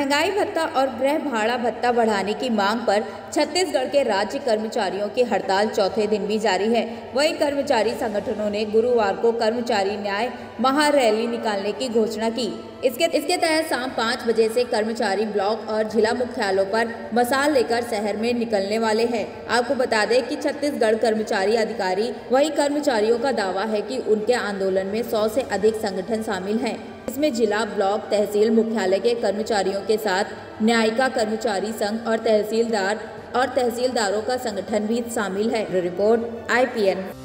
महंगाई भत्ता और गृह भाड़ा भत्ता बढ़ाने की मांग पर छत्तीसगढ़ के राज्य कर्मचारियों की हड़ताल चौथे दिन भी जारी है। वहीं कर्मचारी संगठनों ने गुरुवार को कर्मचारी न्याय महारैली निकालने की घोषणा की। इसके तहत शाम 5 बजे से कर्मचारी ब्लॉक और जिला मुख्यालयों पर मशाल लेकर शहर में निकलने वाले हैं। आपको बता दें कि छत्तीसगढ़ कर्मचारी अधिकारी वही कर्मचारियों का दावा है कि उनके आंदोलन में 100 से अधिक संगठन शामिल हैं। इसमें जिला, ब्लॉक, तहसील मुख्यालय के कर्मचारियों के साथ न्यायिका कर्मचारी संघ और तहसीलदारों का संगठन भी शामिल है। Report IPN।